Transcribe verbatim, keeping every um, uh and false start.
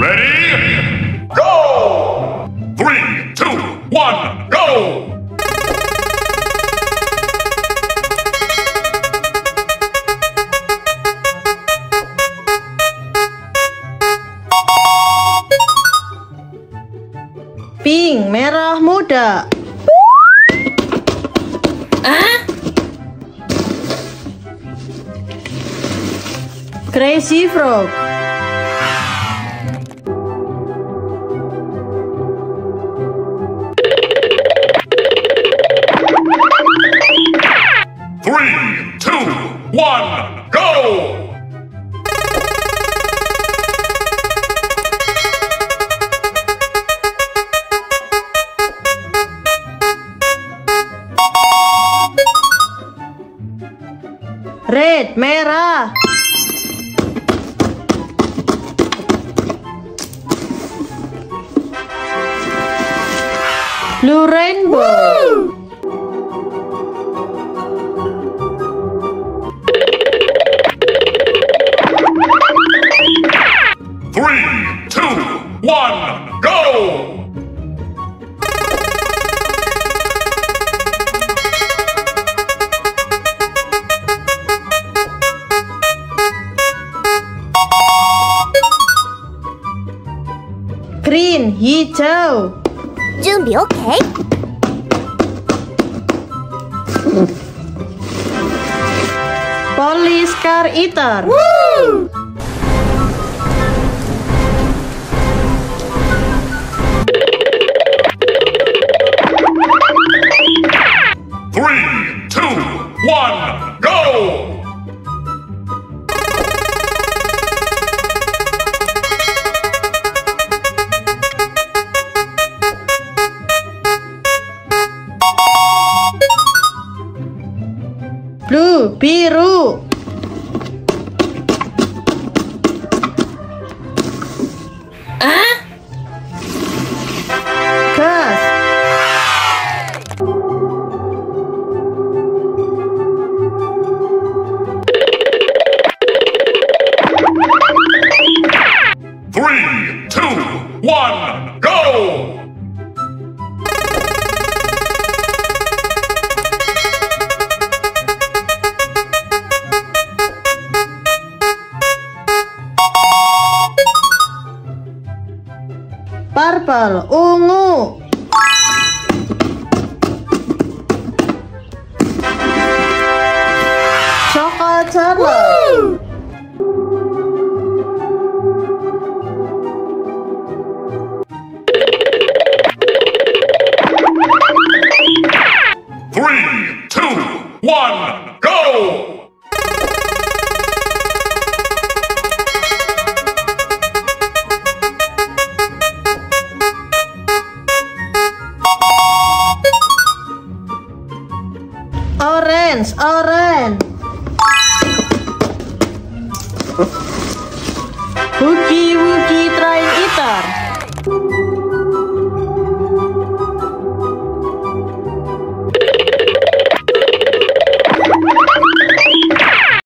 Ready? Go! Three, two, one, go! Pink, merah muda. Ah? Crazy Frog. Three, two, one, go! Red, merah. Blue rainbow. Three, two, one, go! Green, hijau. 준비 오케이. Police car eater. Woo! Three, two, one, go! Blue, biru. Ah? Gas. Three, two, one, go! Purple, ungu. Coklat Charlotte. Three, two, one, go! Orange, orange.